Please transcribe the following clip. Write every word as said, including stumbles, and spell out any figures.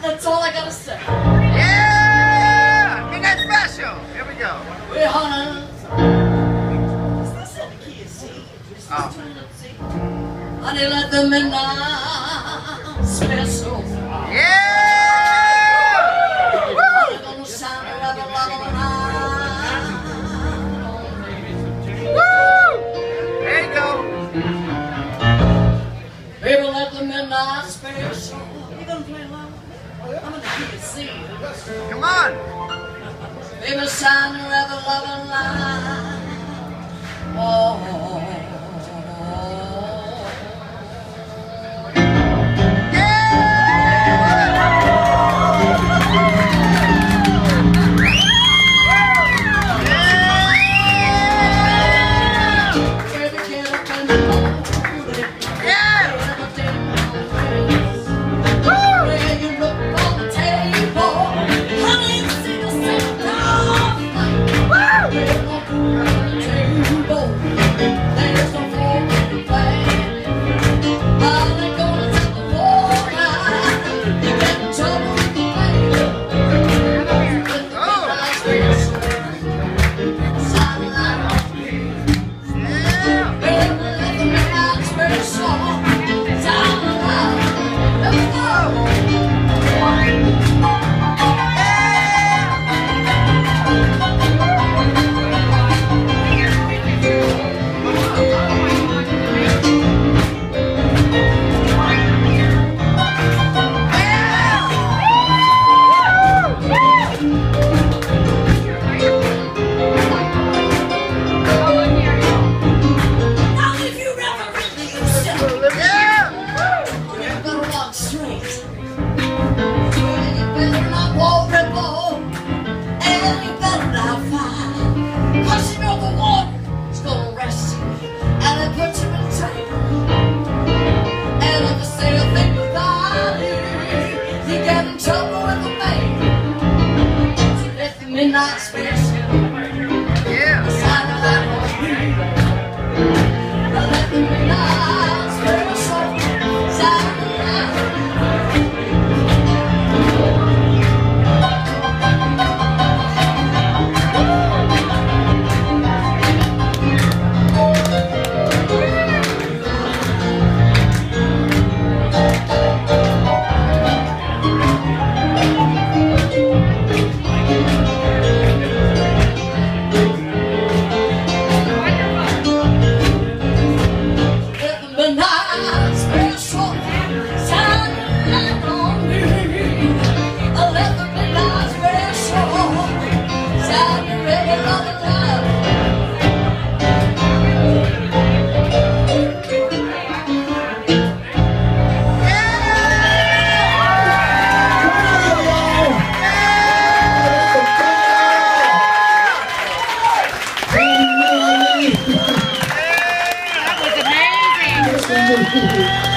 That's all I gotta say. Yeah! Get that special. Here we go. We're honey. Is this in the key of C? Is this Oh. tuned in C? Honey, let the midnight special. Yeah! Honey, gonna sound a love, love, Woo! There you go. Baby, let the midnight special. You gonna play along? I'm in the key of C. Come on. Baby, sound your ever loving line. Oh. Midnight special. Yeah. Sign of that let the midnight special. Sign of That was amazing!